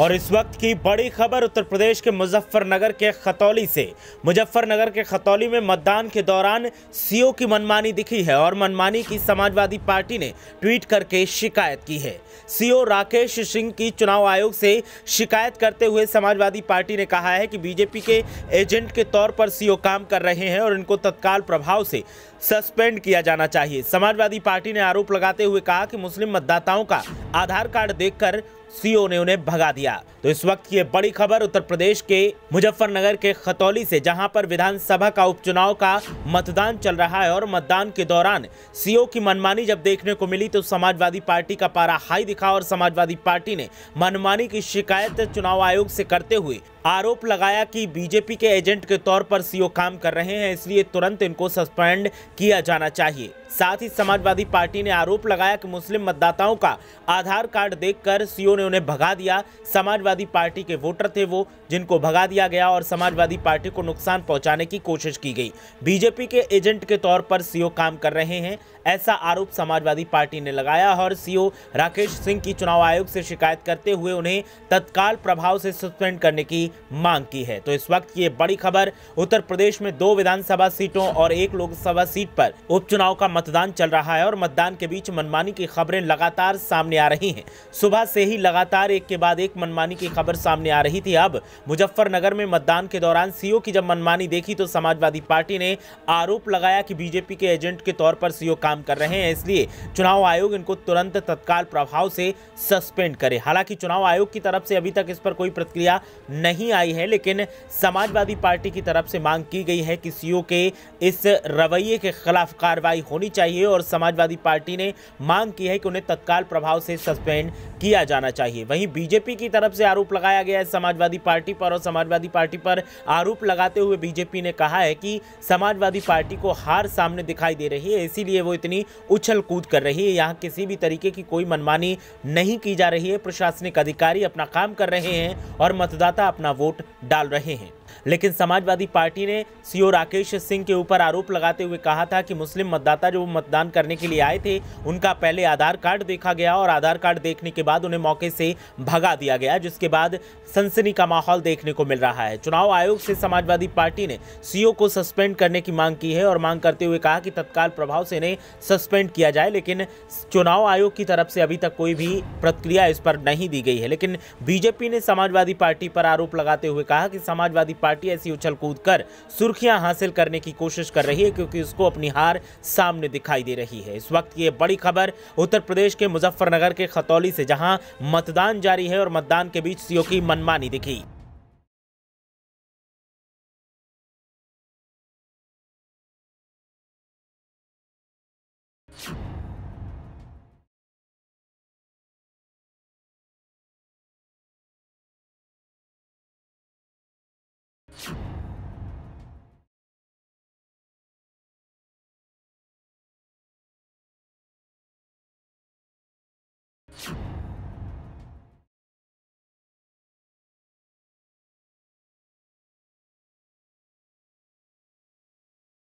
और इस वक्त की बड़ी खबर उत्तर प्रदेश के मुजफ्फरनगर के खतौली से। मुजफ्फरनगर के खतौली में मतदान के दौरान सीओ की मनमानी दिखी है और मनमानी की समाजवादी पार्टी ने ट्वीट करके शिकायत की है। सीओ राकेश सिंह की चुनाव आयोग से शिकायत करते हुए समाजवादी पार्टी ने कहा है कि बीजेपी के एजेंट के तौर पर सीओ काम कर रहे हैं और इनको तत्काल प्रभाव से सस्पेंड किया जाना चाहिए। समाजवादी पार्टी ने आरोप लगाते हुए कहा कि मुस्लिम मतदाताओं का आधार कार्ड देखकर सीओ ने उन्हें भगा दिया। तो इस वक्त की बड़ी खबर उत्तर प्रदेश के मुजफ्फरनगर के खतौली से, जहां पर विधानसभा का उपचुनाव का मतदान चल रहा है और मतदान के दौरान सीओ की मनमानी जब देखने को मिली तो समाजवादी पार्टी का पारा हाई दिखा और समाजवादी पार्टी ने मनमानी की शिकायत चुनाव आयोग से करते हुए आरोप लगाया कि बीजेपी के एजेंट के तौर पर सीओ काम कर रहे हैं, इसलिए तुरंत इनको सस्पेंड किया जाना चाहिए। साथ ही समाजवादी पार्टी ने आरोप लगाया कि मुस्लिम मतदाताओं का आधार कार्ड देखकर सीओ ने उन्हें भगा दिया। समाजवादी पार्टी के वोटर थे वो जिनको भगा दिया गया और समाजवादी पार्टी को नुकसान पहुंचाने की कोशिश की गई। बीजेपी के एजेंट के तौर पर सीओ काम कर रहे हैं, ऐसा आरोप समाजवादी पार्टी ने लगाया और सीओ राकेश सिंह की चुनाव आयोग से शिकायत करते हुए उन्हें तत्काल प्रभाव से सस्पेंड करने की मांग की है। तो इस वक्त की बड़ी खबर, उत्तर प्रदेश में 2 विधानसभा सीटों और 1 लोकसभा सीट पर उपचुनाव का मतदान चल रहा है और मतदान के बीच मनमानी की खबरें लगातार सामने आ रही हैं। सुबह से ही लगातार एक के बाद एक मनमानी की खबर सामने आ रही थी। अब मुजफ्फरनगर में मतदान के दौरान सीओ की जब मनमानी देखी तो समाजवादी पार्टी ने आरोप लगाया कि बीजेपी के एजेंट के तौर पर सीओ काम कर रहे हैं, इसलिए चुनाव आयोग इनको तुरंत तत्काल प्रभाव से सस्पेंड करे। हालांकि चुनाव आयोग की तरफ से अभी तक इस पर कोई प्रतिक्रिया नहीं आई है, लेकिन समाजवादी पार्टी की तरफ से मांग की गई है कि सीओ के इस रवैये के खिलाफ कार्रवाई होनी चाहिए और समाजवादी पार्टी ने मांग की है कि उन्हें तत्काल प्रभाव से सस्पेंड किया जाना चाहिए। वहीं बीजेपी की तरफ से आरोप लगाया गया है समाजवादी पार्टी पर और समाजवादी पार्टी पर आरोप लगाते हुए बीजेपी ने कहा है कि समाजवादी पार्टी को हार सामने दिखाई दे रही है, इसीलिए वो इतनी उछल कूद कर रही है। यहाँ किसी भी तरीके की कोई मनमानी नहीं की जा रही है। प्रशासनिक अधिकारी अपना काम कर रहे हैं और मतदाता अपना वोट डाल रहे हैं। लेकिन समाजवादी पार्टी ने सीओ राकेश सिंह के ऊपर आरोप लगाते हुए कहा था कि मुस्लिम मतदाता जो मतदान करने के लिए आए थे उनका पहले आधार कार्ड देखा गया और आधार कार्ड देखने के बाद उन्हें मौके से भगा दिया गया, जिसके बाद सनसनी का माहौल देखने को मिल रहा है। चुनाव आयोग से समाजवादी पार्टी ने सीओ को सस्पेंड करने की मांग की है और मांग करते हुए कहा कि तत्काल प्रभाव से इन्हें सस्पेंड किया जाए, लेकिन चुनाव आयोग की तरफ से अभी तक कोई भी प्रतिक्रिया इस पर नहीं दी गई है। लेकिन बीजेपी ने समाजवादी पार्टी पर आरोप लगाते हुए कहा कि समाजवादी पार्टी ऐसी उछल कूद कर सुर्खियां हासिल करने की कोशिश कर रही है क्योंकि उसको अपनी हार सामने दिखाई दे रही है। इस वक्त की ये बड़ी खबर उत्तर प्रदेश के मुजफ्फरनगर के खतौली से, जहां मतदान जारी है और मतदान के बीच सीओ की मनमानी दिखी।